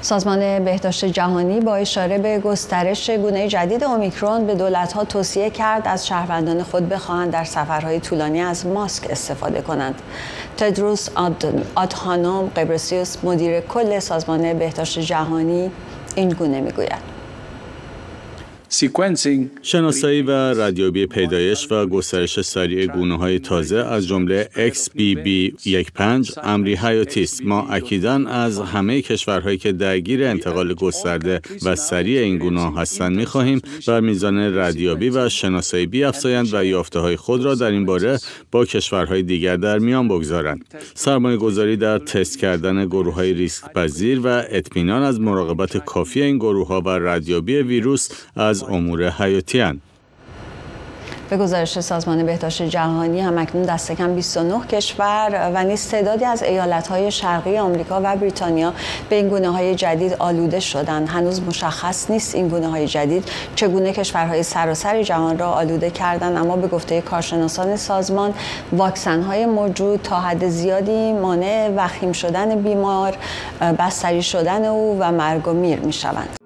سازمان بهداشت جهانی با اشاره به گسترش گونه جدید اومیکرون به دولت‌ها توصیه کرد از شهروندان خود بخواهند در سفرهای طولانی از ماسک استفاده کنند. تدروس آدهانوم غبرسیوس مدیر کل سازمان بهداشت جهانی این گونه میگوید: شناسایی و ردیابی پیدایش و گسترش سریع گونه‌های تازه از جمله XBB.1.5 امری حیاتی است. ما اکیداً از همه کشورهایی که درگیر انتقال گسترده و سریع این گونه هستند می‌خواهیم بر میزان ردیابی و شناسایی بیفزایند و یافته‌های خود را در این باره با کشورهای دیگر در میان بگذارند. سرمایه‌گذاری در تست کردن گروه‌های ریسک پذیر و اطمینان از مراقبت کافی این گروه‌ها و ردیابی ویروس از امور حیاتی اند. به گزارش سازمان بهداشت جهانی هم‌اکنون دست کم 29 کشور و نیز تعدادی از ایالت‌های شرقی آمریکا و بریتانیا به این گونه‌های جدید آلوده شدند. هنوز مشخص نیست این گونه‌های جدید چگونه کشورهای سراسر جهان را آلوده کردند، اما به گفته کارشناسان سازمان واکسن‌های موجود تا حد زیادی مانع وخیم شدن بیمار، بستری شدن او و مرگ و میر می‌شوند.